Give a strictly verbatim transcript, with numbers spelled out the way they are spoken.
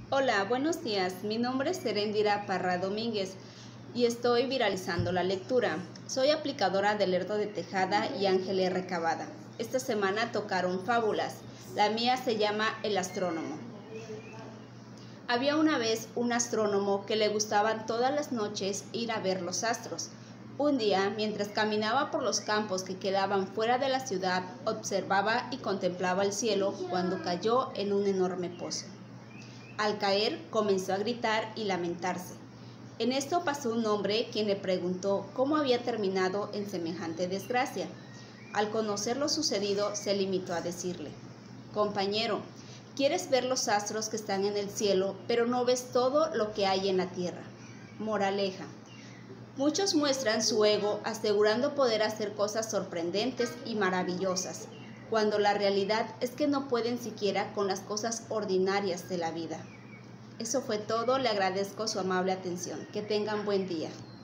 Hola, buenos días. Mi nombre es Serendira Parra Domínguez y estoy viralizando la lectura. Soy aplicadora de Lerdo de Tejada y Ángel R. Cavada. Esta semana tocaron fábulas. La mía se llama El astrónomo. Había una vez un astrónomo que le gustaban todas las noches ir a ver los astros. Un día, mientras caminaba por los campos que quedaban fuera de la ciudad, observaba y contemplaba el cielo cuando cayó en un enorme pozo. Al caer, comenzó a gritar y lamentarse. En esto pasó un hombre quien le preguntó cómo había terminado en semejante desgracia. Al conocer lo sucedido, se limitó a decirle: «Compañero, quieres ver los astros que están en el cielo, pero no ves todo lo que hay en la tierra». Moraleja: muchos muestran su ego asegurando poder hacer cosas sorprendentes y maravillosas, cuando la realidad es que no pueden siquiera con las cosas ordinarias de la vida. Eso fue todo, le agradezco su amable atención. Que tengan buen día.